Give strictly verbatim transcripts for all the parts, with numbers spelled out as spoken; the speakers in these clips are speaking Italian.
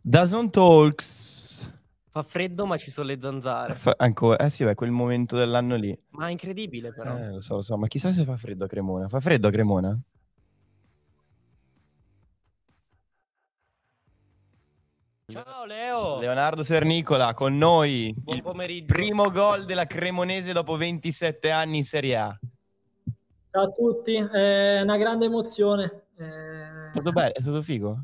Dazon Talks. Fa freddo ma ci sono le zanzare. Fa ancora, eh sì, beh, quel momento dell'anno lì. Ma è incredibile però. Eh, lo so, lo so, ma chissà se fa freddo a Cremona. Fa freddo a Cremona? Ciao Leo. Leonardo Sernicola con noi. Buon Il pomeriggio. primo gol della Cremonese dopo ventisette anni in Serie A. Ciao a tutti, è una grande emozione. È stato bello, è stato figo?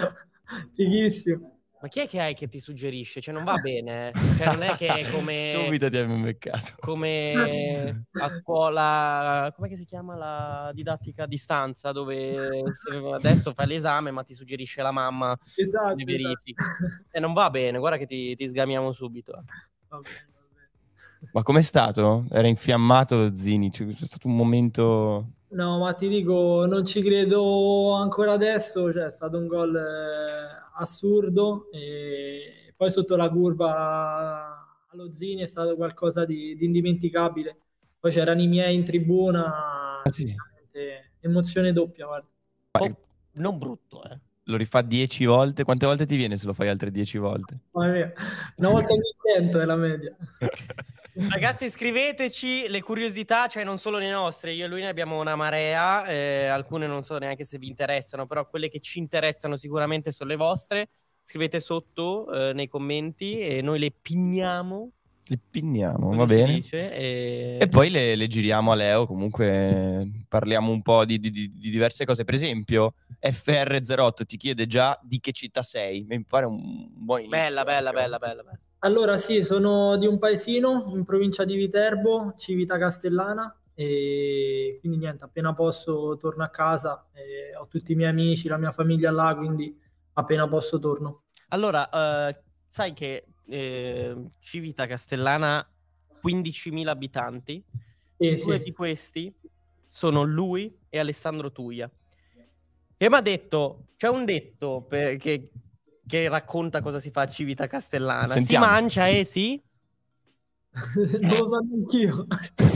Fighissimo. Ma chi è che hai che ti suggerisce? Cioè non va bene, eh. Cioè non è che è come Subito ti abbiamo beccato. come a scuola, come che si chiama la didattica a distanza, dove se adesso fai l'esame ma ti suggerisce la mamma Esatto, le verifiche. esatto. E non va bene, guarda che ti, ti sgamiamo subito. Va bene, va bene. Ma com'è stato? Era infiammato lo Zini, c'è stato un momento... No, ma ti dico, non ci credo ancora adesso, cioè, è stato un gol eh, assurdo e poi sotto la curva allo Zini è stato qualcosa di, di indimenticabile. Poi c'erano i miei in tribuna, Ah, sì. veramente emozione doppia, guarda. Oh, non brutto, eh. Lo rifà dieci volte? Quante volte ti viene se lo fai altre dieci volte? Mamma mia, una volta ogni cento è la media. Ragazzi, scriveteci le curiosità, cioè non solo le nostre, io e lui ne abbiamo una marea, eh, alcune non so neanche se vi interessano, però quelle che ci interessano sicuramente sono le vostre. Scrivete sotto eh, nei commenti e noi le pinniamo. Le pinniamo, Così va si bene. dice, e... E poi le, le giriamo a Leo, comunque parliamo un po' di, di, di diverse cose. Per esempio, F R zero otto ti chiede già di che città sei. Mi pare un buon inizio. Bella, bella, bella, bella, bella. Allora sì, sono di un paesino in provincia di Viterbo, Civita Castellana, e quindi niente, appena posso torno a casa, e ho tutti i miei amici, la mia famiglia là, quindi appena posso torno. Allora, eh, sai che eh, Civita Castellana quindicimila abitanti, Eh, due sì. di questi sono lui e Alessandro Tuia. E mi ha detto, c'è un detto per, che, che racconta cosa si fa a Civita Castellana. Sentiamo. Si mangia e si... Non lo so neanch'io.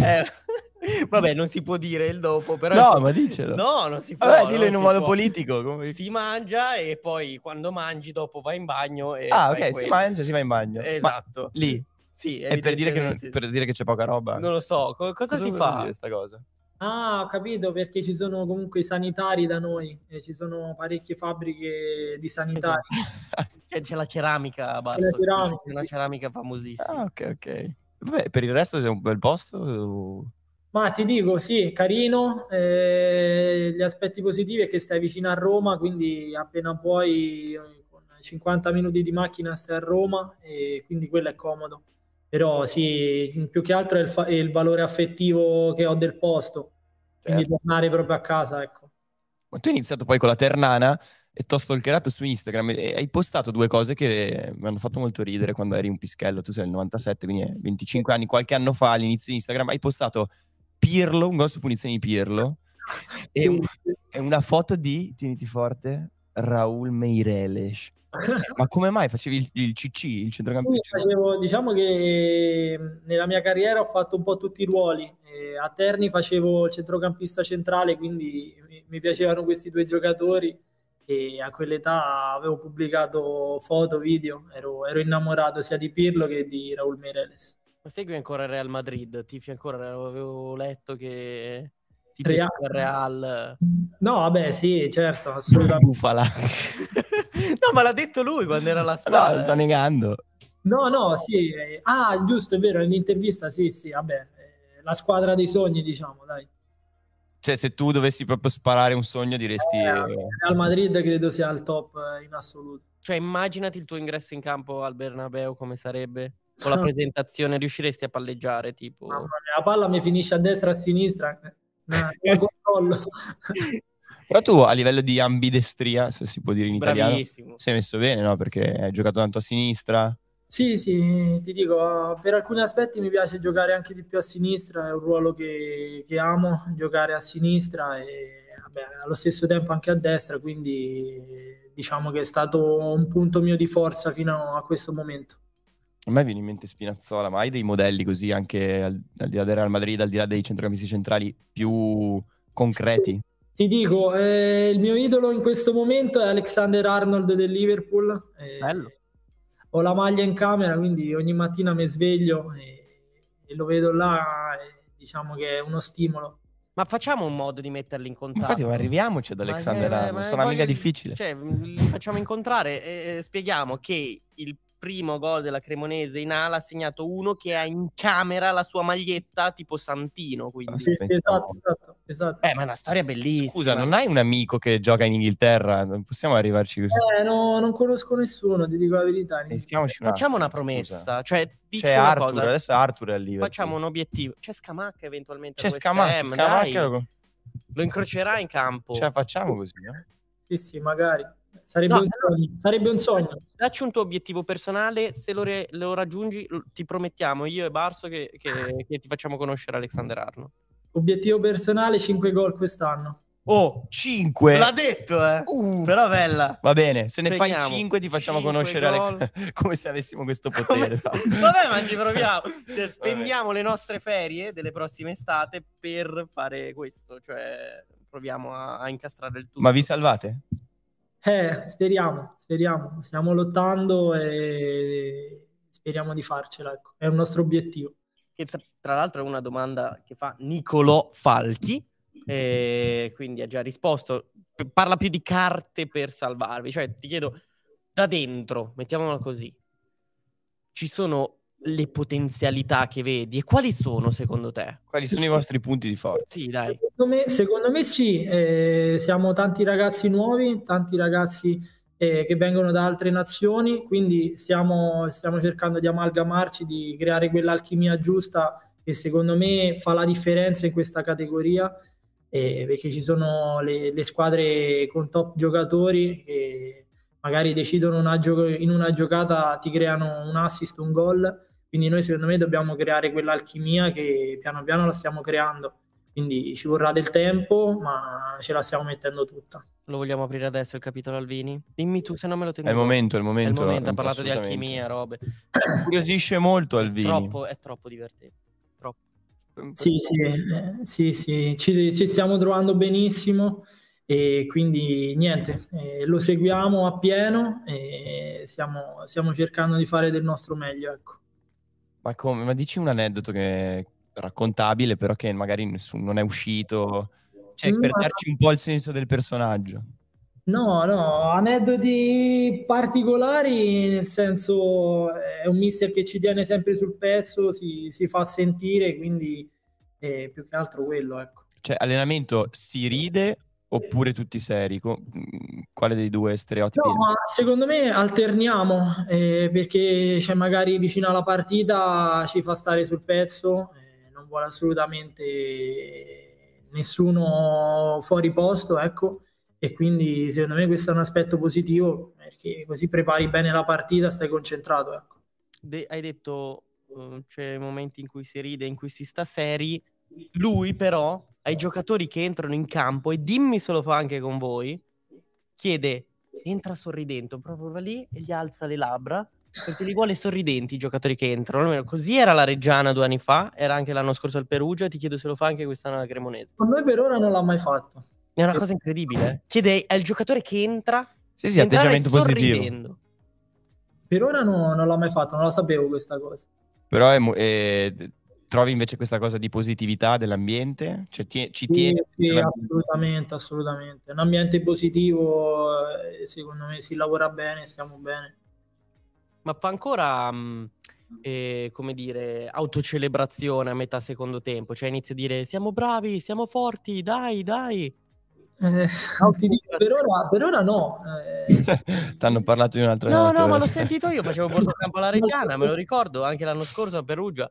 Eh, vabbè, non si può dire il dopo, però... No, insomma, ma dicelo. No, non si può. Vabbè, dillo non in un si modo può. politico. Come... Si mangia e poi quando mangi dopo vai in bagno e Ah, fai ok, quello. si mangia, si va in bagno. Esatto. Ma lì? Sì, È per dire, che non- evidentemente. per dire che c'è poca roba? Non lo so, co- cosa, Cosa si vuol fa? dire sta cosa? Ah, ho capito, perché ci sono comunque i sanitari da noi, e ci sono parecchie fabbriche di sanitari. C'è, c'è la ceramica a Barso, La ceramica, c'è una sì, ceramica famosissima. Ah, ok, ok. Vabbè, per il resto è un bel posto? o- Ma ti dico, sì, carino. eh, gli aspetti positivi è che stai vicino a Roma, quindi appena puoi, eh, con cinquanta minuti di macchina stai a Roma, e quindi quello è comodo. Però sì, più che altro è il, fa- è il valore affettivo che ho del posto, quindi Certo. tornare proprio a casa, ecco. Ma tu hai iniziato poi con la Ternana e t'ho stalkerato su Instagram e hai postato due cose che mi hanno fatto molto ridere quando eri un pischello. Tu sei del novantasette, quindi è venticinque anni, qualche anno fa all'inizio di Instagram hai postato Pirlo, un gol su punizione di Pirlo e, Sì. un- e una foto di, tieniti forte, Raúl Meireles. Ma come mai facevi il, il C C, il Sì, centrocampista? facevo, diciamo che mh, nella mia carriera ho fatto un po' tutti i ruoli. Eh, a Terni facevo il centrocampista centrale, quindi mi, mi piacevano questi due giocatori e a quell'età avevo pubblicato foto, video, ero, ero innamorato sia di Pirlo che di Raúl Meireles. Ma segui ancora il Real Madrid? Tifi ancora? Avevo letto che ti Real. piace il Real. No, vabbè, sì, certo, assolutamente. Bufala. No, ma l'ha detto lui quando era alla No, squadra. sta negando. No, no, sì. eh, Ah, giusto, è vero, nell'intervista, sì, sì, vabbè, eh, la squadra dei sogni, diciamo, dai. Cioè, se tu dovessi proprio sparare un sogno, diresti... Eh, Real Madrid credo sia al top eh, in assoluto. Cioè, immaginati il tuo ingresso in campo al Bernabeu come sarebbe? Con la presentazione riusciresti a palleggiare, tipo... Mamma mia, la palla mi finisce a destra e a sinistra, eh, no, la controllo. Però tu a livello di ambidestria, se si può dire in italiano, Bravissimo. sei messo bene, no? Perché hai giocato tanto a sinistra. Sì, sì, ti dico, per alcuni aspetti mi piace giocare anche di più a sinistra, è un ruolo che, che amo, giocare a sinistra e vabbè, allo stesso tempo anche a destra, quindi diciamo che è stato un punto mio di forza fino a questo momento. A me viene in mente Spinazzola, ma hai dei modelli così anche al, al di là del Real Madrid, al di là dei centrocampisti centrali più concreti? Ti dico, eh, il mio idolo in questo momento è Alexander Arnold del Liverpool, eh, E Bello. ho la maglia in camera, quindi ogni mattina mi sveglio e, e lo vedo là, e diciamo che è uno stimolo. Ma facciamo un modo di metterli in contatto. Infatti, ma arriviamoci ad Ma Alexander che- ma- Arnold. ma Sarà mica voglio- difficile. Cioè, li facciamo incontrare e e spieghiamo che il primo gol della Cremonese in ala ha segnato uno che ha in camera la sua maglietta tipo Santino, quindi... Sì, sì, esatto, esatto, esatto. Eh, ma è una storia bellissima. Scusa, non hai un amico che gioca in Inghilterra? Non possiamo arrivarci così. Eh, no, non conosco nessuno, ti dico la verità. Pensiamoci un Facciamo una attimo, promessa, scusa. cioè dici C'è una Arthur, cosa. adesso Arthur è al Liverpool. Facciamo un obiettivo. C'è Scamacca eventualmente. C'è al West Scamacca, Ham, Scamacca dai. lo... Lo incrocerà in campo. Ce la facciamo così, no? Sì, sì, magari. Sarebbe, No, un sogno. Sarebbe un sogno. Dacci un tuo obiettivo personale, se lo, re- lo raggiungi l- ti promettiamo io e Barso che, che- che ti facciamo conoscere Alexander Arnold. Obiettivo personale, cinque gol quest'anno. Oh, cinque. l'ha detto, eh. Uh. Però bella. Va bene, se ne Segniamo. fai cinque ti facciamo Cinque conoscere gol. Alex come se avessimo questo Come- potere. esatto. Vabbè, ma ci proviamo. Cioè, spendiamo le nostre ferie delle prossime estate per fare questo. Cioè, proviamo a, a incastrare il tutto. Ma vi salvate? Eh, speriamo, speriamo. Stiamo lottando e speriamo di farcela. Ecco. È un nostro obiettivo. Che tra, tra l'altro è una domanda che fa Nicolò Falchi, e quindi ha già risposto. P- parla più di carte per salvarvi, cioè ti chiedo da dentro, mettiamola così, ci sono le potenzialità che vedi e quali sono secondo te? Quali sono i vostri punti di forza? Sì, dai. Secondo me, secondo me sì, eh, siamo tanti ragazzi nuovi, tanti ragazzi eh, che vengono da altre nazioni, quindi stiamo, stiamo cercando di amalgamarci, di creare quell'alchimia giusta che secondo me fa la differenza in questa categoria, eh, perché ci sono le, le squadre con top giocatori che magari decidono una gio- in una giocata, ti creano un assist, un gol, quindi noi secondo me dobbiamo creare quell'alchimia che piano piano la stiamo creando. Quindi ci vorrà del tempo, ma ce la stiamo mettendo tutta. Lo vogliamo aprire adesso il capitolo Alvini? Dimmi tu, se no me lo tengo. È il momento, è il È il momento. momento, ha parlato di assolutamente. alchimia, robe. Mi incuriosisce molto Alvini. Troppo, è troppo divertente. Troppo. Sì, sì, eh, sì, sì. Ci, ci stiamo trovando benissimo e quindi niente, eh, lo seguiamo appieno e stiamo, stiamo cercando di fare del nostro meglio, ecco. Ma come? Ma dici un aneddoto che è raccontabile, però che magari nessuno non è uscito. Cioè, per Ma- darci un po' il senso del personaggio. No, no, aneddoti particolari, nel senso è un mister che ci tiene sempre sul pezzo, si, si fa sentire, quindi eh, più che altro quello, ecco. Cioè, allenamento si ride oppure tutti seri? Co- Quale dei due stereotipi? No, ma secondo me alterniamo, eh, perché c'è magari vicino alla partita ci fa stare sul pezzo, eh, non vuole assolutamente nessuno fuori posto, ecco, e quindi secondo me questo è un aspetto positivo, perché così prepari bene la partita, stai concentrato, ecco. De- hai detto uh, c'è momenti in cui si ride, in cui si sta seri. Lui però ai giocatori che entrano in campo, e dimmi se lo fa anche con voi, chiede, entra sorridendo, proprio va lì e gli alza le labbra perché li vuole sorridenti i giocatori che entrano. Almeno così era la Reggiana due anni fa, era anche l'anno scorso al Perugia, ti chiedo se lo fa anche quest'anno alla Cremonese. Con noi per ora non l'ha mai fatto. È una cosa incredibile, eh. Chiede al giocatore che entra Sì, sì, di entrare atteggiamento positivo. sorridendo. Per ora no- non l'ha mai fatto, non la sapevo questa cosa. Però è mo- è- trovi invece questa cosa di positività dell'ambiente? Cioè, tie- ci Sì, tiene? sì, assolutamente, assolutamente. Un ambiente positivo, eh, secondo me si lavora bene, stiamo bene. Ma fa ancora, mh, eh, come dire, autocelebrazione a metà secondo tempo? Cioè inizia a dire siamo bravi, siamo forti, dai, dai. Eh, ti dico, per ora, per ora no. Eh, T'hanno parlato di un altro No, no, allenatore. ma l'ho sentito io, facevo portocampo alla Reggiana, me lo ricordo, anche l'anno scorso a Perugia.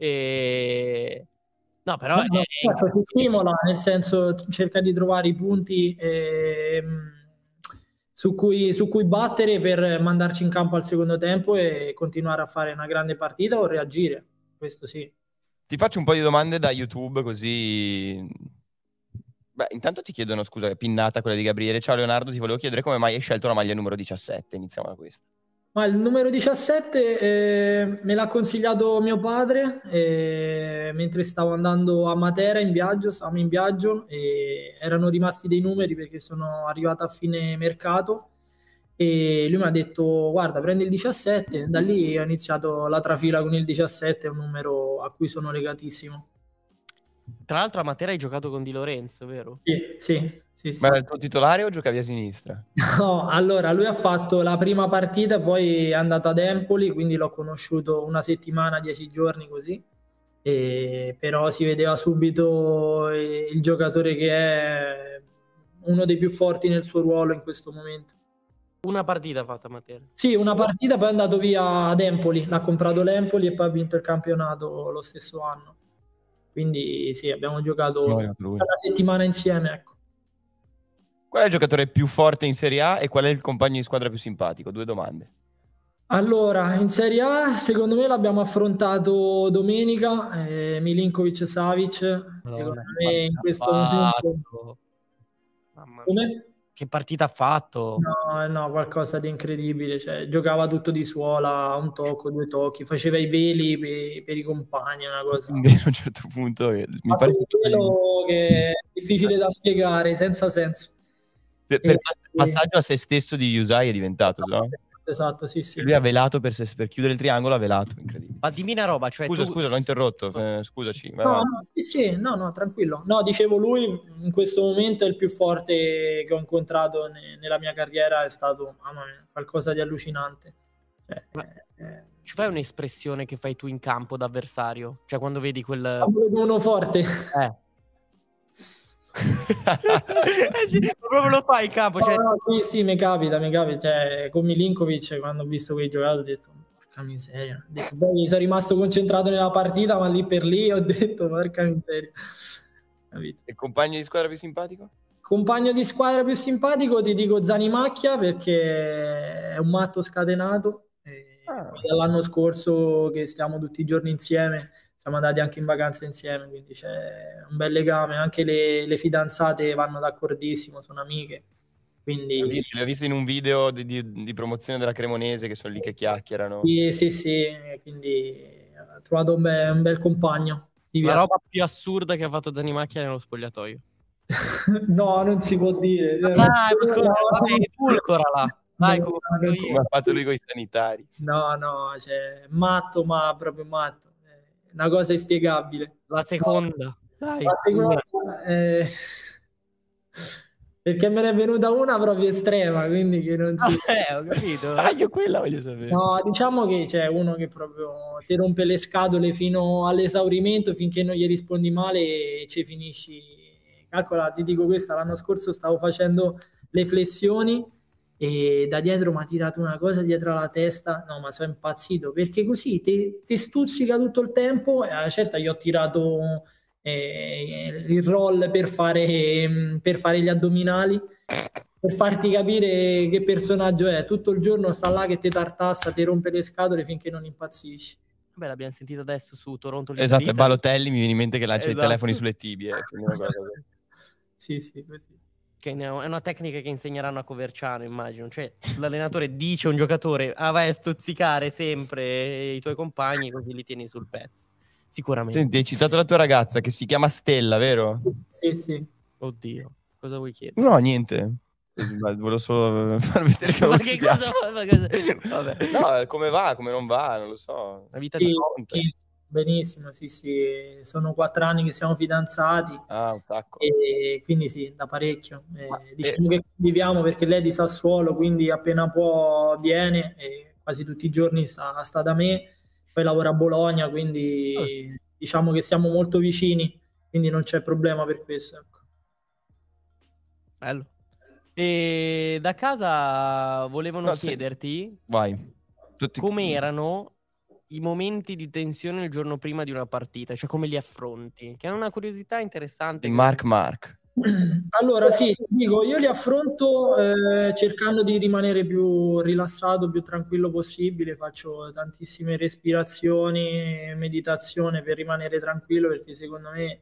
E... No, però... no, è- no, è certo, si stimola, nel senso cerca di trovare i punti ehm, su cui, su cui battere per mandarci in campo al secondo tempo e continuare a fare una grande partita o reagire. Questo sì. Ti faccio un po' di domande da YouTube così... Beh, intanto ti chiedono, scusa, pinnata quella di Gabriele. Ciao Leonardo, ti volevo chiedere come mai hai scelto la maglia numero diciassette. Iniziamo da questa. Ma il numero diciassette eh, me l'ha consigliato mio padre eh, mentre stavo andando a Matera in viaggio, stavamo in viaggio e erano rimasti dei numeri perché sono arrivato a fine mercato e lui mi ha detto guarda prendi il diciassette, da lì ho iniziato la trafila con il diciassette, è un numero a cui sono legatissimo. Tra l'altro a Matera hai giocato con Di Lorenzo, vero? Sì, sì, sì, sì. Ma era il tuo titolare o giocavi a sinistra? No, allora lui ha fatto la prima partita, poi è andato ad Empoli, quindi l'ho conosciuto una settimana, dieci giorni così, e però si vedeva subito il giocatore che è uno dei più forti nel suo ruolo in questo momento. Una partita fatta a Matera? Sì, una partita, poi è andato via ad Empoli, l'ha comprato l'Empoli e poi ha vinto il campionato lo stesso anno. Quindi sì, abbiamo giocato No, una lui. settimana insieme, ecco. Qual è il giocatore più forte in Serie A e qual è il compagno di squadra più simpatico? Due domande. Allora, in Serie A secondo me l'abbiamo affrontato domenica, eh, Milinkovic-Savic, secondo me in questo momento... Mamma mia. Come? Che partita ha fatto? No, no, qualcosa di incredibile, cioè, giocava tutto di suola, un tocco, due tocchi, faceva i veli per, per i compagni, una cosa... A un certo punto eh, mi Ha pare un velo che è difficile da spiegare, senza senso. per, per E- passaggio a se stesso di Yusai è diventato, no? Esatto, sì, sì. Lui ha velato per, se, per chiudere il triangolo, ha velato, incredibile. Ma dimmi una roba, cioè Scusa, tu... scusa, l'ho interrotto, eh, scusaci. vai No, avanti. no, sì, sì, no, no, tranquillo. No, dicevo, lui in questo momento è il più forte che ho incontrato ne- nella mia carriera, è stato, mamma mia, qualcosa di allucinante. Cioè, Ma- eh, Ci fai un'espressione che fai tu in campo d'avversario? Cioè quando vedi quel... quando vedo uno forte. Eh. Eh, sì, proprio lo fai in campo, cioè... No, no, sì, sì, mi capita, mi capita. Cioè, con Milinkovic, quando ho visto quei giocatori, ho detto, porca miseria. Ho detto, poi sono rimasto concentrato nella partita, ma lì per lì ho detto, porca miseria. Capito? E compagno di squadra più simpatico? Compagno di squadra più simpatico ti dico Zanimacchia perché è un matto scatenato e Ah. poi dall'anno scorso che stiamo tutti i giorni insieme, siamo andati anche in vacanza insieme, quindi c'è un bel legame, anche le, le fidanzate vanno d'accordissimo, sono amiche, quindi Li ho visti, li ho visti in un video di, di- di promozione della Cremonese che sono lì che chiacchierano. sì, sì, sì, quindi ho trovato un bel, un bel compagno. di La viaggio. roba più assurda che ha fatto Dani Macchia nello spogliatoio. No, non si può dire. Dai, ma come- No, vabbè, edulcorala. Dai, no, come ho no, fatto non io. Come ha fatto lui con i sanitari. No, no, cioè, matto, ma proprio matto. È una cosa inspiegabile. La seconda. Dai. La seconda, eh, perché me ne è venuta una proprio estrema, quindi che non si... Eh, ho capito. Ah, io quella voglio sapere. No, diciamo che c'è uno che proprio ti rompe le scatole fino all'esaurimento, finché non gli rispondi male e ci finisci. Calcola, ti dico questa, l'anno scorso stavo facendo le flessioni e da dietro mi ha tirato una cosa dietro la testa, no, ma sono impazzito, perché così ti, ti stuzzica tutto il tempo, e alla certa gli ho tirato eh, il roll per fare, per fare gli addominali, per farti capire che personaggio è. Tutto il giorno sta là che ti tartassa, ti rompe le scatole finché non impazzisci. Beh, l'abbiamo sentito adesso su Toronto Esatto, è Liberty. Balotelli, mi viene in mente che lancia Esatto. i telefoni sulle tibie. quindi una cosa così. Sì, sì, così. Che è una tecnica che insegneranno a Coverciano, immagino. Cioè, l'allenatore dice a un giocatore, ah, vai a stuzzicare sempre i tuoi compagni, così li tieni sul pezzo. Sicuramente. Senti, hai citato la tua ragazza che si chiama Stella, vero? Sì, sì. Oddio, cosa vuoi chiedere? No, niente. Volevo solo far vedere che Ma avevo che studiato. cosa? Ma cosa- Vabbè. No, come va, come non va, non lo so. La vita Sì, di conta. sì, benissimo, sì, sì. Sono quattro anni che siamo fidanzati Ah, un sacco. e quindi sì, da parecchio. Eh, Ma- diciamo che viviamo perché lei è di Sassuolo, quindi appena può viene e quasi tutti i giorni sta, sta da me, poi lavora a Bologna, quindi diciamo che siamo molto vicini, quindi non c'è problema per questo. Ecco. Bello. E da casa volevano No, se- chiederti Vai. Tutti... come erano i momenti di tensione il giorno prima di una partita, cioè come li affronti, che è una curiosità interessante. Il che- Mark Mark. Allora sì, ti dico, io li affronto eh, cercando di rimanere più rilassato, più tranquillo possibile, faccio tantissime respirazioni, meditazione per rimanere tranquillo perché secondo me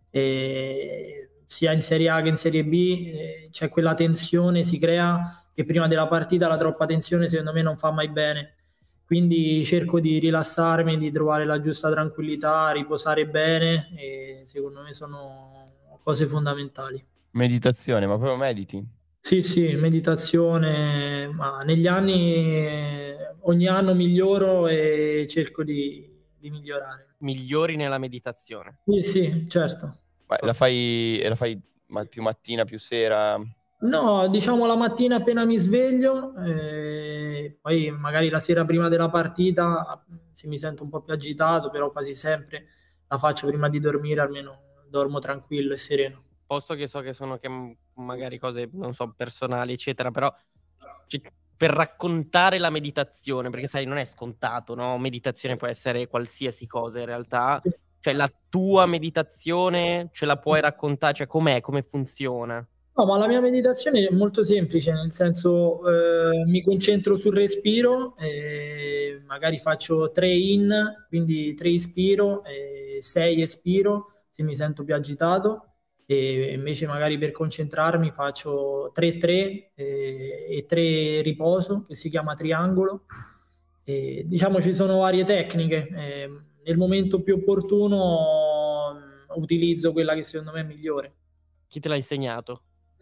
eh, sia in Serie A che in Serie B eh, c'è quella tensione, si crea che prima della partita la troppa tensione secondo me non fa mai bene. Quindi cerco di rilassarmi, di trovare la giusta tranquillità, riposare bene e secondo me sono cose fondamentali. Meditazione, ma proprio mediti? Sì, sì, meditazione, ma negli anni, eh, ogni anno miglioro e cerco di, di migliorare. Migliori nella meditazione. Sì, sì, certo. Ma la fai, e la fai ma- più mattina, più sera? No, diciamo la mattina appena mi sveglio, eh, poi magari la sera prima della partita, se mi sento un po' più agitato, però quasi sempre la faccio prima di dormire, almeno dormo tranquillo e sereno. Posto che so che sono che m- magari cose, non so, personali, eccetera, però ci- per raccontare la meditazione, perché sai, non è scontato, no? Meditazione può essere qualsiasi cosa in realtà. Cioè, la tua meditazione ce la puoi raccontare? Cioè, com'è? Come funziona? No, ma la mia meditazione è molto semplice, nel senso eh, mi concentro sul respiro, e magari faccio tre in, quindi tre ispiro, e sei espiro se mi sento più agitato, e invece magari per concentrarmi faccio tre tre e, e tre riposo, che si chiama triangolo. E, diciamo ci sono varie tecniche, eh, nel momento più opportuno mh, utilizzo quella che secondo me è migliore. Chi te l'ha insegnato?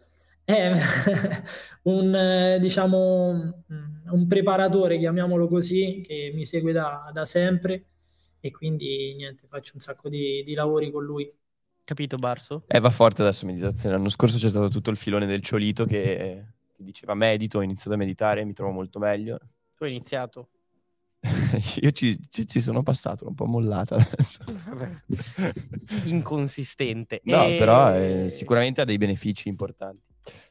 È un, eh, diciamo, un preparatore, chiamiamolo così, che mi segue da, da sempre e quindi niente, faccio un sacco di, di lavori con lui. Capito, Barso? Eh, va forte adesso meditazione. L'anno scorso c'è stato tutto il filone del Ciolito che, che diceva medito, ho iniziato a meditare, mi trovo molto meglio. Tu hai iniziato? Io ci, ci- ci sono passato, un po' mollata adesso. Vabbè. Inconsistente. No, E- però eh, sicuramente ha dei benefici importanti.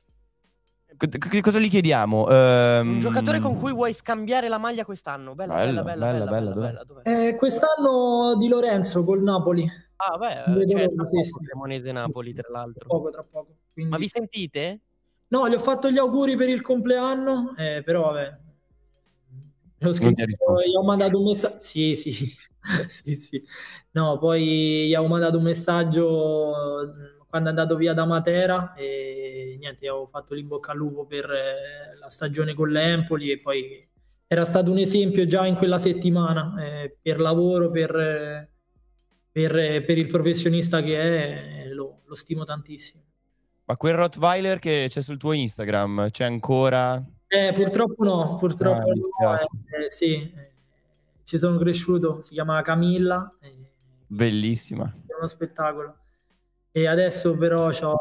Co- Che cosa gli chiediamo? Ehm, Un giocatore con cui vuoi scambiare la maglia quest'anno? Bella, Bello, bella, bella, bella, bella, bella, bella, dov'è? bella, dov'è? Eh, quest'anno Di Lorenzo col Napoli. Ah, Non beh, vedo cioè, l'ora, tra sì, poco sì. Cremonese Napoli, Sì, sì, tra sì, l'altro. tra poco, tra poco. Quindi- Ma vi sentite? No, gli ho fatto gli auguri per il compleanno, eh, però vabbè. Gli ho Non scritto- ti ha risposto. gli ho mandato un messaggio. Sì, sì, sì, sì. No, poi gli avevo mandato un messaggio eh, quando è andato via da Matera e niente, gli avevo fatto l'in bocca al lupo per eh, la stagione con l'Empoli e poi era stato un esempio già in quella settimana eh, per lavoro, per, eh, per, eh, per il professionista che è, eh, lo, lo stimo tantissimo. Ma quel Rottweiler che c'è sul tuo Instagram, c'è ancora? Eh, purtroppo no, purtroppo Ah, mi no, dispiace. eh, eh, sì, eh, ci sono cresciuto, si chiama Camilla, eh, Bellissima. è uno spettacolo. E adesso però c'ho,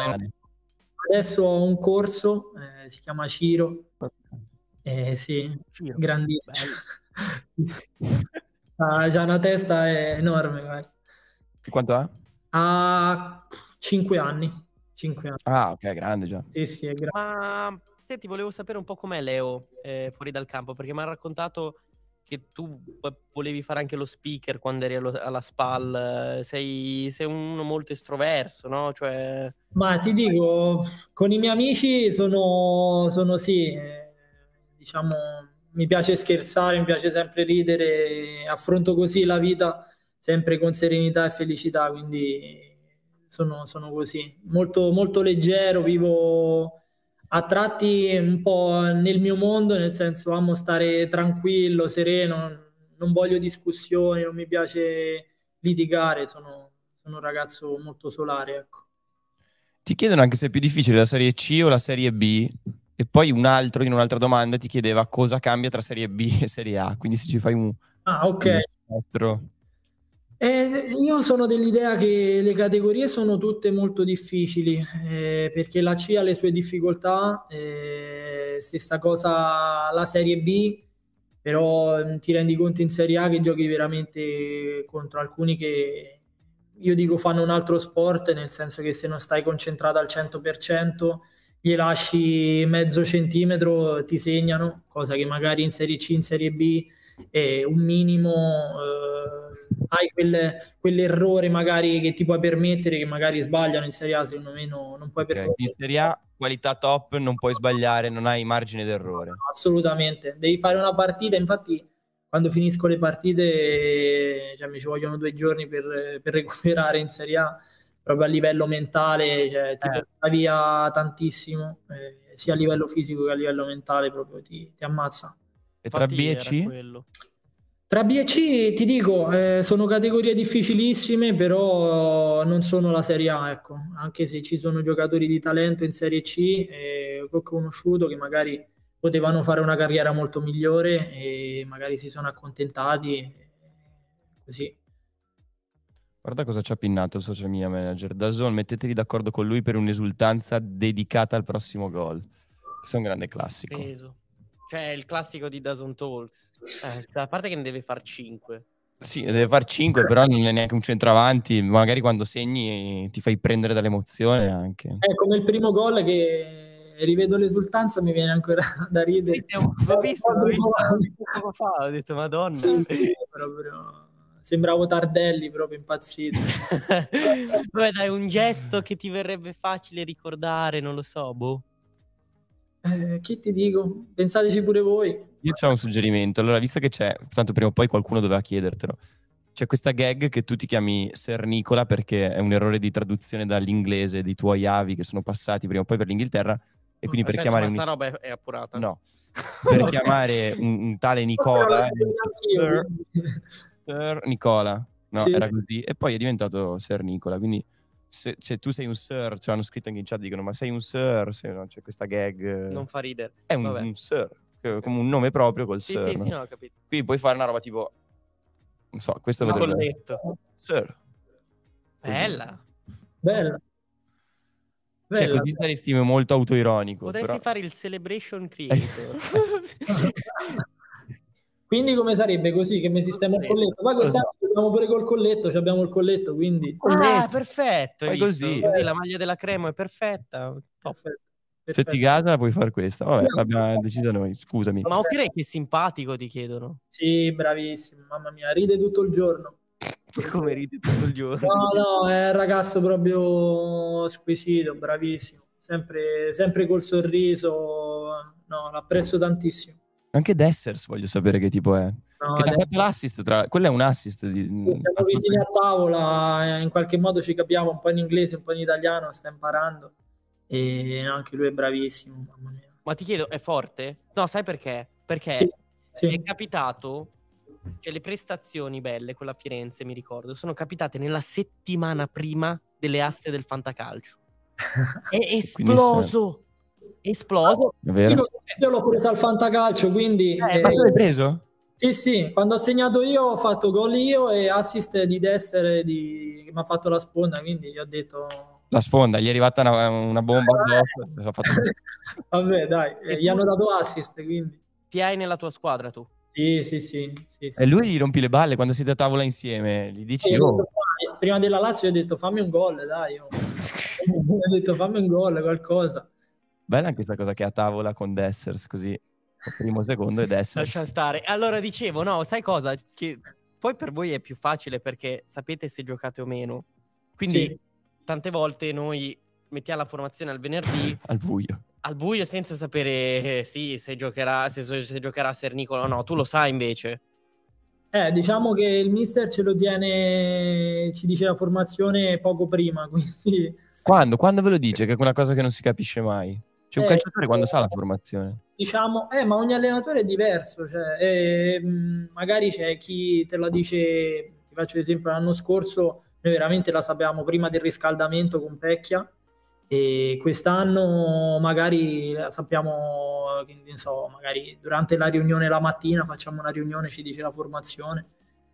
adesso ho un corso, eh, si chiama Ciro, eh, sì, Ciro. grandissimo. Ah, c'ha una testa enorme, guarda. Quanto ha? Ha cinque anni, cinque anni. Ah, ok, grande già. Sì, sì, è grande. Ma senti, volevo sapere un po' com'è Leo eh, fuori dal campo, perché mi ha raccontato che tu eh, volevi fare anche lo speaker quando eri allo- alla SPAL. eh, Sei, sei uno molto estroverso, no? Cioè, Ma ti dico, con i miei amici sono, sono sì, eh, diciamo, mi piace scherzare, mi piace sempre ridere, affronto così la vita sempre con serenità e felicità, quindi sono, sono così, molto, molto leggero, vivo a tratti un po' nel mio mondo, nel senso amo stare tranquillo, sereno, non voglio discussioni, non mi piace litigare, sono, sono un ragazzo molto solare, ecco. Ti chiedono anche se è più difficile la Serie C o la Serie B. E poi un altro, in un'altra domanda, ti chiedeva cosa cambia tra Serie B e Serie A. Quindi se ci fai un, Ah, ok. uno spettro. Eh, io sono dell'idea che le categorie sono tutte molto difficili, eh, perché la C ha le sue difficoltà, eh, stessa cosa la Serie B, però mm, ti rendi conto in Serie A che giochi veramente contro alcuni che io dico fanno un altro sport, nel senso che se non stai concentrato al cento per cento gli lasci mezzo centimetro, ti segnano, cosa che magari in Serie C, in Serie B è un minimo, eh, hai quel, quell'errore magari che ti puoi permettere, che magari sbagliano in Serie A, secondo me no- non puoi Ok. permettere. In Serie A, qualità top, non puoi sbagliare, non hai margine d'errore. Assolutamente, devi fare una partita, infatti quando finisco le partite, cioè, mi ci vogliono due giorni per, per recuperare in Serie A, proprio a livello mentale, cioè, ti Eh. porta via tantissimo, eh, sia a livello fisico che a livello mentale, proprio ti, ti ammazza. E tra B infatti e era C? quello. Tra B e C ti dico, eh, sono categorie difficilissime, però non sono la Serie A, ecco. Anche se ci sono giocatori di talento in Serie C, eh, che ho conosciuto che magari potevano fare una carriera molto migliore e magari si sono accontentati così. Guarda cosa ci ha pinnato il social media manager. DAZN, mettetevi d'accordo con lui per un'esultanza dedicata al prossimo gol. Questo è un grande classico. Peso. Cioè il classico di DAZN Talks. Eh, a parte che ne deve far cinque. Sì, deve far cinque, però non è neanche un centravanti. Magari quando segni ti fai prendere dall'emozione anche. È come il primo gol che rivedo l'esultanza, mi viene ancora da ridere. Sì, sì, l'ho visto, l'ho visto, l'ho visto poco fa, ho detto madonna. Proprio... Sembravo Tardelli, proprio impazzito. Vabbè, dai, un gesto che ti verrebbe facile ricordare, non lo so, boh. Eh, che ti dico? Pensateci pure voi. Io c'ho un suggerimento. Allora, visto che c'è, tanto prima o poi qualcuno doveva chiedertelo, c'è questa gag che tu ti chiami Sir Nicola perché è un errore di traduzione dall'inglese dei tuoi avi che sono passati prima o poi per l'Inghilterra e quindi per Aspetta, chiamare ma un... sta roba è, è appurata? No. Per chiamare un, un tale Nicola... Sir, Sir Nicola. No, Sì. era così. E poi è diventato Sir Nicola, quindi... Se, cioè, tu sei un sir, cioè hanno scritto anche in chat, dicono ma sei un sir, se no c'è questa gag, non fa ridere, è un, un sir, come un nome proprio col sì, sir, sì, no? sì, no, ho capito. Qui puoi fare una roba tipo, non so, questo un vedrebbe... colletto, sir, bella, bella, cioè bella. così saresti molto autoironico. Potresti però... fare il celebration creator. Quindi come sarebbe così che mi sistema il colletto? Poi quest'anno abbiamo pure col colletto, cioè abbiamo il colletto, quindi... Ah, perfetto, hai così. visto? Così la maglia della Cremo è perfetta. Top. Perfetto, Se perfetto. ti gasa puoi fare questa. Vabbè, l'abbiamo deciso noi, scusami. Ma Okirei che simpatico, ti chiedono. Sì, bravissimo, mamma mia, ride tutto il giorno. Come ride tutto il giorno. No, no, è un ragazzo proprio squisito, bravissimo. Sempre, sempre col sorriso. No, l'apprezzo tantissimo. Anche Dessers voglio sapere che tipo è. No, che ti ha adesso- fatto l'assist, tra... quello è un assist. Di... Siamo vicini a tavola, eh, in qualche modo ci capiamo un po' in inglese, un po' in italiano, sta imparando. E anche lui è bravissimo, mamma mia. Ma ti chiedo, è forte? No, sai perché? Perché Sì, sì. è capitato, cioè le prestazioni belle, quella a Firenze, mi ricordo, sono capitate nella settimana prima delle aste del fantacalcio. È esploso! Esploso. È vero? Io, io l'ho preso al fantacalcio, quindi... Eh, eh, Ma tu l'hai preso? Sì, sì, quando ho segnato io ho fatto gol io e assist di Dessere di... che mi ha fatto la sponda, quindi gli ho detto... La sponda, gli è arrivata una, una bomba addosso. Ha fatto... Vabbè, dai, eh, gli hanno dato assist, quindi... Ti hai nella tua squadra tu? Sì, sì, sì. sì, sì. E lui gli rompi le balle quando siete a tavola insieme, gli dici Io ho oh. detto, "Fai", prima della Lazio gli ho detto fammi un gol, dai. Io. ho detto fammi un gol, qualcosa. Bella anche questa cosa che è a tavola con Dessers, così primo, secondo e Dessers. Lascia stare. Allora dicevo, no, sai cosa? Che poi per voi è più facile perché sapete se giocate o meno. Quindi Sì. tante volte noi mettiamo la formazione al venerdì Al buio. al buio senza sapere eh, sì, se giocherà se, se giocherà Ser Nicola o no. Tu lo sai invece. Eh, diciamo che il mister ce lo tiene, ci dice la formazione poco prima, quindi... Quando? Quando ve lo dice? Che è una cosa che non si capisce mai. C'è un Eh, calciatore quando sa la formazione. Diciamo, eh, ma ogni allenatore è diverso, cioè, eh, mh, magari c'è chi te la dice, ti faccio l'esempio, l'anno scorso noi veramente la sapevamo prima del riscaldamento con Pecchia e quest'anno magari la sappiamo, che ne so, magari durante la riunione la mattina facciamo una riunione, ci dice la formazione,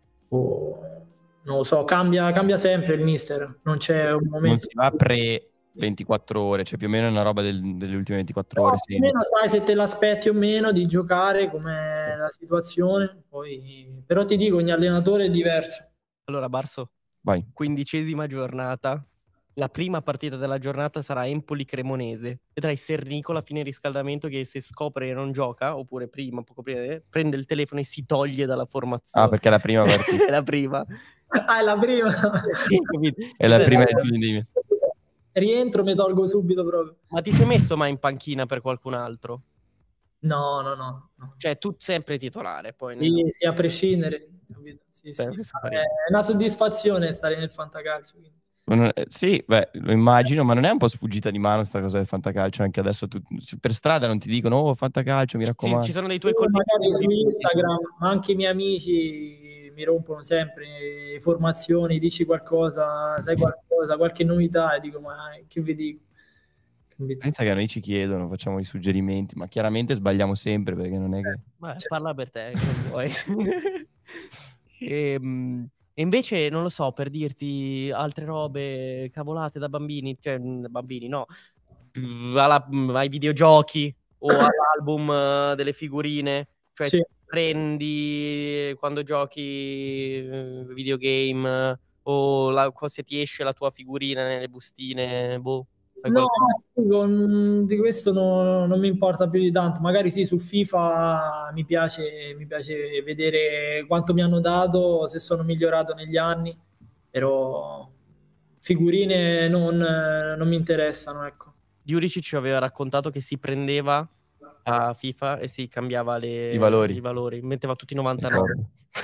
o non lo so, cambia, cambia sempre il mister, non c'è un momento... Non si va pre ventiquattro ore, cioè più o meno è una roba del, delle ultime ventiquattro ore. No, Sì. più o meno sai se te l'aspetti o meno di giocare, com'è la situazione, poi... però ti dico, ogni allenatore è diverso. Allora Barso, Vai. quindicesima giornata. La prima partita della giornata sarà Empoli-Cremonese. Vedrai Ser Nicola a fine riscaldamento che se scopre che non gioca, oppure prima, poco prima, eh, prende il telefono e si toglie dalla formazione. Ah, perché è la prima partita. È la prima. Ah, è la prima. È la prima di... Rientro, mi tolgo subito proprio. Ma ti sei messo mai in panchina per qualcun altro? No, no, no. no. Cioè, tu sempre titolare, poi. Sì, nel... sì, a prescindere. Sì, sì. È una soddisfazione stare nel fantacalcio. Quindi. Sì, beh, lo immagino, ma non è un po' sfuggita di mano sta cosa del fantacalcio? Anche adesso tu, per strada non ti dicono oh fantacalcio, mi raccomando. Sì, ci sono dei tuoi Io colleghi magari su Instagram, ma anche i miei amici mi rompono sempre informazioni, dici qualcosa, sai qualcosa, qualche novità e dico ma che vi dico? Pensa che a noi ci chiedono, facciamo i suggerimenti, ma chiaramente sbagliamo sempre perché non è che... Beh, parla per te, che vuoi. e, mh, e invece, non lo so, per dirti altre robe cavolate da bambini, cioè mh, bambini no, mh, alla- mh, ai videogiochi o all'album eh, delle figurine, cioè Sì. prendi quando giochi eh, videogame eh, o la- se ti esce la tua figurina nelle bustine, boh. fai No, qualcosa. con- di questo no- non mi importa più di tanto. Magari sì, su FIFA mi piace, mi piace vedere quanto mi hanno dato, se sono migliorato negli anni, però figurine non, non mi interessano, ecco. Juricic ci aveva raccontato che si prendeva a FIFA e si cambiava le- I valori. i valori, metteva tutti i novantanove.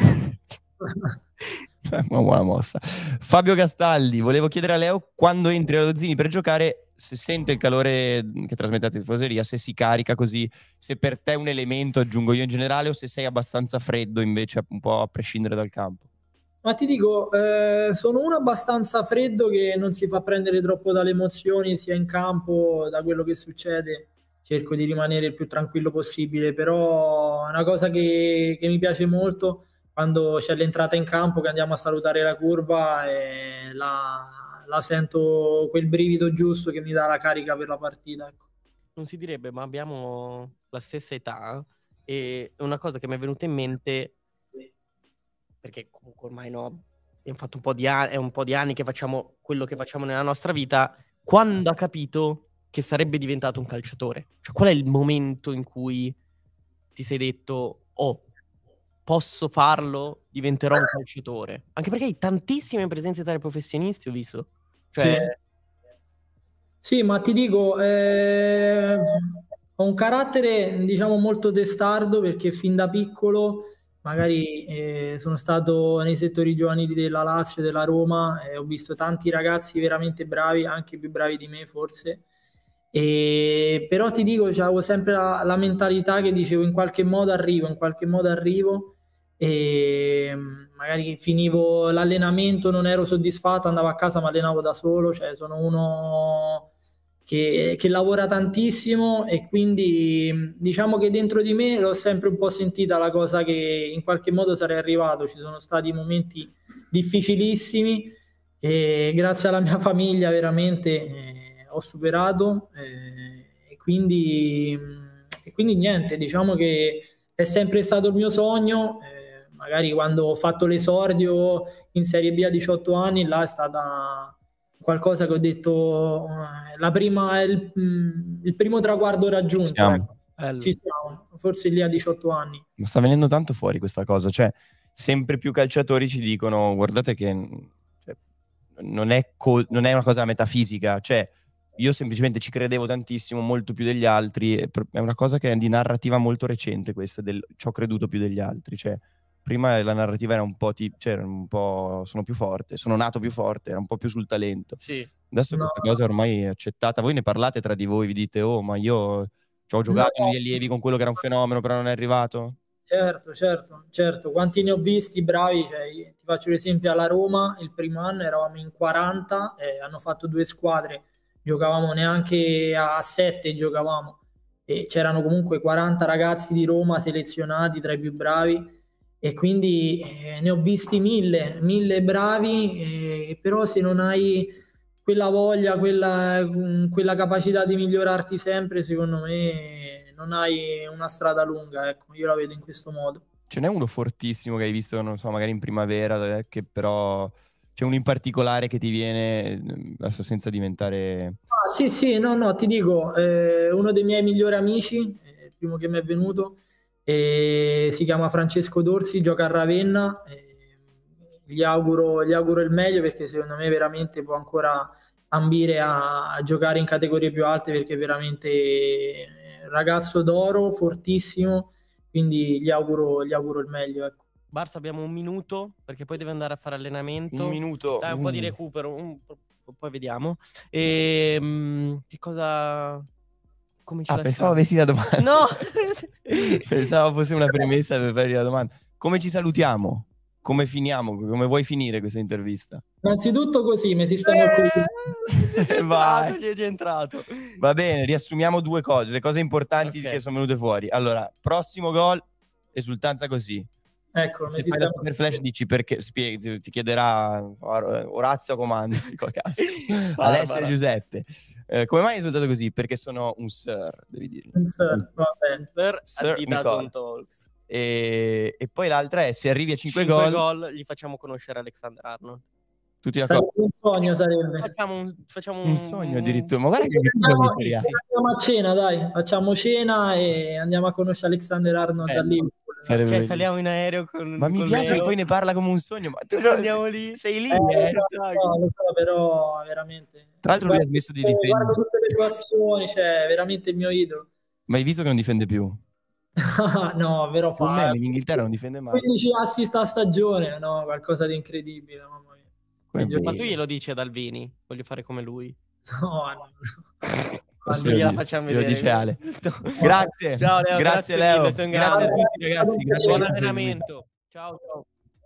Una buona mossa. Fabio Castaldi, volevo chiedere a Leo quando entri allo Zini per giocare se sente il calore che trasmettete in tifoseria, se si carica così, se per te è un elemento, aggiungo io in generale, o se sei abbastanza freddo invece un po' a prescindere dal campo. Ma ti dico, eh, sono uno abbastanza freddo che non si fa prendere troppo dalle emozioni sia in campo, da quello che succede. Cerco di rimanere il più tranquillo possibile, però è una cosa che, che mi piace molto quando c'è l'entrata in campo, che andiamo a salutare la curva e la, la sento quel brivido giusto che mi dà la carica per la partita. Ecco. Non si direbbe, ma abbiamo la stessa età e una cosa che mi è venuta in mente, perché comunque ormai no, abbiamo fatto un po' di anni, è un po' di anni che facciamo quello che facciamo nella nostra vita, quando ha capito che sarebbe diventato un calciatore? Cioè, qual è il momento in cui ti sei detto, oh, posso farlo, diventerò un calciatore? Anche perché hai tantissime presenze tra i professionisti, ho visto. Cioè... Sì. Sì, ma ti dico, eh, ho un carattere, diciamo, molto testardo perché fin da piccolo magari eh, sono stato nei settori giovanili della Lazio, della Roma, e ho visto tanti ragazzi veramente bravi, anche più bravi di me forse. E, però ti dico, avevo sempre la, la mentalità che dicevo in qualche modo arrivo, in qualche modo arrivo e magari finivo l'allenamento, non ero soddisfatto, andavo a casa, mi allenavo da solo, cioè sono uno che, che lavora tantissimo e quindi diciamo che dentro di me l'ho sempre un po' sentita la cosa che in qualche modo sarei arrivato. Ci sono stati momenti difficilissimi e grazie alla mia famiglia veramente eh, ho superato eh, e quindi, e quindi niente, diciamo che è sempre stato il mio sogno. Eh, magari quando ho fatto l'esordio in Serie B a diciotto anni, là è stata qualcosa che ho detto eh, la prima, il, il primo traguardo raggiunto. Siamo. Ecco. Ci siamo, forse lì a diciotto anni. Ma sta venendo tanto fuori questa cosa, cioè sempre più calciatori ci dicono guardate che cioè, non, è co- non è una cosa metafisica, cioè io semplicemente ci credevo tantissimo, molto più degli altri, è una cosa che è di narrativa molto recente questa, del ci ho creduto più degli altri, cioè prima la narrativa era un po' ti, cioè era un po' sono più forte, sono nato più forte, era un po' più sul talento. Sì. Adesso No. questa cosa ormai è accettata, voi ne parlate tra di voi, vi dite oh ma io ci ho giocato No. negli allievi con quello che era un fenomeno però non è arrivato? Certo, certo, certo. Quanti ne ho visti bravi? Cioè, ti faccio l'esempio alla Roma, il primo anno eravamo in quaranta, eh, hanno fatto due squadre, giocavamo neanche a sette, giocavamo e c'erano comunque quaranta ragazzi di Roma selezionati tra i più bravi e quindi eh, ne ho visti mille, mille bravi, eh, però se non hai quella voglia, quella, quella capacità di migliorarti sempre, secondo me non hai una strada lunga, ecco, io la vedo in questo modo. Ce n'è uno fortissimo che hai visto, non so, magari in primavera, eh, che però c'è uno in particolare che ti viene, adesso senza diventare... Ah, sì, sì, no, no, ti dico, eh, uno dei miei migliori amici, eh, il primo che mi è venuto, eh, si chiama Francesco Dorsi, gioca a Ravenna, eh, gli auguro, gli auguro il meglio perché secondo me veramente può ancora ambire a, a giocare in categorie più alte perché è veramente eh, ragazzo d'oro, fortissimo, quindi gli auguro, gli auguro il meglio, ecco. Barça, abbiamo un minuto perché poi deve andare a fare allenamento. Un minuto. Dai, un po' di recupero, un... poi vediamo. E mh, che cosa... Come ci ah, pensavo avessi la domanda. No! Pensavo fosse una premessa per fare la domanda. Come ci salutiamo? come finiamo? Come vuoi finire questa intervista? Innanzitutto così, mi si stanno eh, Vai. Gli è già entrato. Va bene, riassumiamo due cose, le cose importanti Ok. che sono venute fuori. Allora, prossimo gol, esultanza così. Ecco, Se mi si fai la stanno... super flash dici perché, spieghi, ti chiederà Orazio comando, dico a caso. Alessia e Giuseppe. Eh, come mai è risultato così? Perché sono un sir, devi dirlo. Sir, va bene. Per Sir Adidas Nicola. on Talks. E, e poi l'altra è se arrivi a cinque cinque gol, gol gli facciamo conoscere Alexander Arnold. tutti d'accordo. Sarebbe un sogno, sarebbe. Facciamo un, facciamo un... Un sogno addirittura. Ma guarda che Andiamo, che seria. andiamo a cena, dai, facciamo cena e andiamo a conoscere Alexander Arnold Bello. da Liverpool. Sarebbe Cioè, bellissimo. saliamo in aereo con Ma mi con piace Leo. che poi ne parla come un sogno. Ma tu Andiamo lì. sei lì, Eh, eh. lo so, lo so, però veramente. Tra l'altro lui ha Guardo smesso di tutte- difendere. Guardo tutte le tue azioni, cioè, veramente il mio idolo. Ma hai visto che non difende più? No, vero Con fa. me in Inghilterra non difende mai. quindici assist a stagione, no, qualcosa di incredibile, mamma mia. Come Peggio- Ma bene. tu glielo dici ad Alvini? Voglio fare come lui. No, no. Questo Quando gliela glielo facciamo glielo vedere. dice Ale. Grazie. Ciao Leo, grazie, grazie Leo. mille, sono grazie a grande. tutti ragazzi. Grazie Buon per averci seguito. allenamento. Ciao, ciao.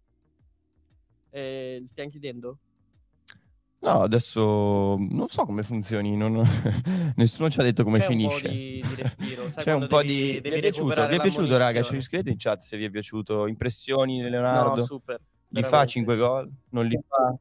Eh, stiamo chiudendo? No, adesso non so come funzioni. non- Nessuno ci ha detto come C'è finisce. un po' di, di respiro. Sai C'è un quando po' devi, di. Vi devi è piaciuto? recuperare Vi è piaciuto, raga? Ci l'ammonizione. scrivete in chat se vi è piaciuto. Impressioni di Leonardo. No, super. Li fa veramente. cinque gol? Non li fa?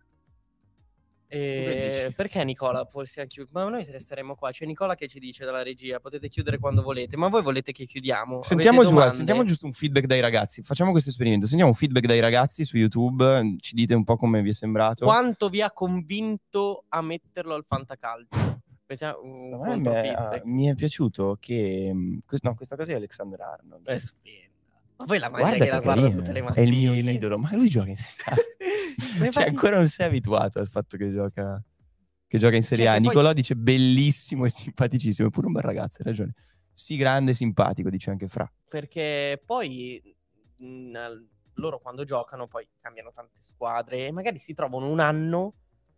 E Tu che dici? perché Nicola? Possiamo chiudere? Ma noi se resteremo qua. C'è Nicola che ci dice dalla regia: potete chiudere quando volete. Ma voi volete che chiudiamo? Sentiamo, Avete giù, domande? sentiamo giusto un feedback dai ragazzi. Facciamo questo esperimento. Sentiamo un feedback dai ragazzi su YouTube. Ci dite un po' come vi è sembrato. Quanto vi ha convinto a metterlo al fantacalcio? Mettiamo un A me- contro me- feedback. ah, mi è piaciuto che mh, que- no, questa cosa è Alexander Arnold. È stupenda. Ma poi la maglia Guarda che la che guarda carino, tutte le è mattine. il mio idolo, ma lui gioca in Serie A. Ma Cioè, infatti- ancora non sei abituato al fatto che gioca, che gioca in Serie Cioè, A. che poi- Nicolò dice bellissimo e simpaticissimo, è pure un bel ragazzo, hai ragione. Sì, grande e simpatico, dice anche Fra. Perché poi mh, al- loro quando giocano poi cambiano tante squadre e magari si trovano un anno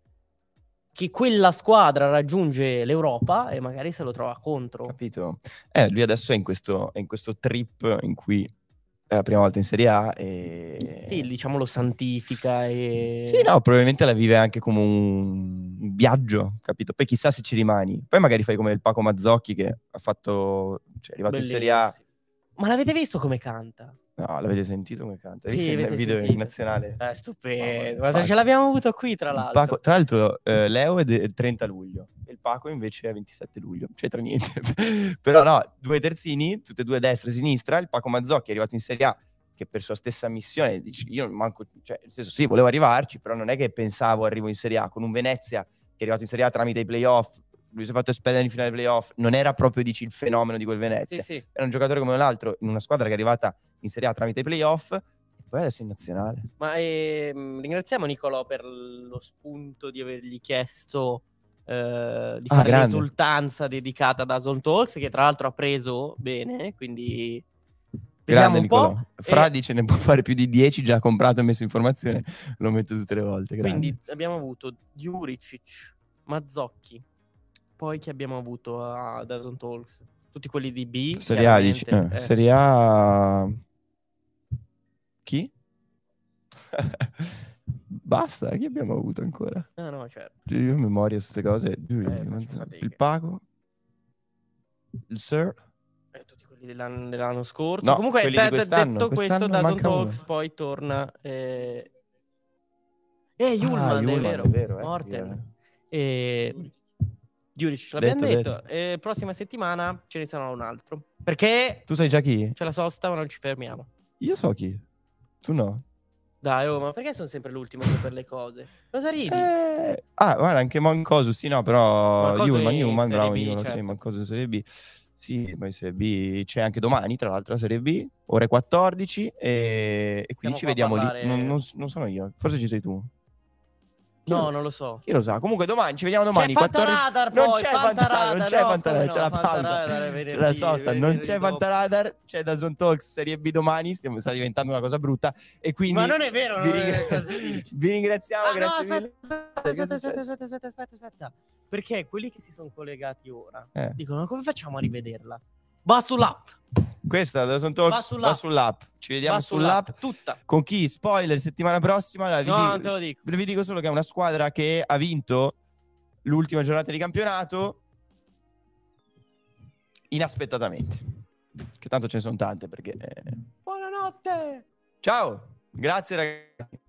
che quella squadra raggiunge l'Europa e magari se lo trova contro. Capito? Eh, lui adesso è in questo, è in questo trip in cui è la prima volta in Serie A e... Sì, diciamo lo santifica e... Sì, no, probabilmente la vive anche come un viaggio, capito? Poi chissà se ci rimani. Poi magari fai come il Paco Mazzocchi che ha fatto, cioè è arrivato in Serie A. Bellissimo. Ma l'avete visto come canta? No, l'avete sentito come canta? Hai Sì, visto il avete video sentito. in nazionale? È stupendo. Mamma Guarda, mia, ce l'abbiamo avuto qui tra Il l'altro. Paco- tra l'altro, eh, Leo è del trenta luglio, il Paco invece è ventisette luglio, non c'entra niente. Però no, due terzini, tutte e due destra e sinistra. Il Paco Mazzocchi è arrivato in Serie A che per sua stessa missione dice io non manco, cioè nel senso sì, volevo arrivarci, però non è che pensavo arrivo in Serie A con un Venezia che è arrivato in Serie A tramite i playoff. Lui si è fatto espellere in finale playoff, non era proprio dici il fenomeno di quel Venezia. Sì, sì. Era un giocatore come l'altro in una squadra che è arrivata in Serie A tramite i playoff e poi adesso è in nazionale. Ma ehm, ringraziamo Nicolò per lo spunto di avergli chiesto eh, di Ah, fare grande. l'esultanza dedicata da Zone Talks, che tra l'altro ha preso bene, quindi vediamo Grande un Nicolò. po'. Fra E dice ne può fare più di dieci, già comprato e messo in formazione, lo metto tutte le volte. Grande. quindi abbiamo avuto Juricic, Mazzocchi, poi che abbiamo avuto a da Zone Talks? Tutti quelli di B. Serie A dici? chiaramente. Eh, Eh. Serie A chi? Basta, chi abbiamo avuto ancora? Ah, no, certo. Io ho memoria su queste cose. Giù, Eh, non faccio so. fatica. Il Paco, il Sir. Eh, tutti quelli dell'anno, dell'anno scorso. No, Comunque, quelli de- di de- quest'anno. detto questo, Quest'anno da Zone manca uno. Talks poi torna. Eh, eh Yulman, Ah, è Yulman, vero. è vero, ecco chi Morten. era. E Juric, ce l'abbiamo Detto, detto. E prossima settimana ce ne sarà un altro. Perché Tu sai già chi? c'è la sosta, ma non ci fermiamo. Io so chi. Tu no. Dai, oh, ma perché sono sempre l'ultimo io per le cose? Cosa ridi? Eh, ah, guarda, anche Mancosu, sì, no, però Mancosu Yulman, in Yulman, Serie bravo, B, Yulman, sì, certo. Mancosu in Serie B. Sì, poi in Serie B c'è anche domani, tra l'altro, la Serie B, ore quattordici, e, e Stiamo quindi ci qua a vediamo parlare- lì. Non, non- non sono io, forse ci sei tu. Chi No, lo- non lo so. Chi lo sa? Comunque domani, ci vediamo domani. C'è quattordici Fantaradar Non poi, c'è Fantaradar, Fantaradar, non c'è no, Fantaradar, come c'è la no, pausa. Fantaradar è C'è venerdì, la sosta, non venerdì c'è dopo. Fantaradar, c'è da Zone Talks Serie B domani, stiamo, sta diventando una cosa brutta. E quindi Ma non è vero, vi, non è ringra- così dici. vi ringraziamo, Ah, no, grazie aspetta, mille. aspetta, Che è aspetta, successo? aspetta, aspetta, aspetta, aspetta. Perché quelli che si sono collegati ora Eh. dicono come facciamo a rivederla? Va sull'app. Questa da Son Talks Va sull'app. va sull'app. Ci vediamo Va sull'app. Tutta. Con chi? Spoiler, settimana prossima. La vi No, dico, non te lo dico. Vi dico solo che è una squadra che ha vinto l'ultima giornata di campionato inaspettatamente. Che tanto ce ne sono tante perché... eh. Buonanotte! Ciao, grazie ragazzi.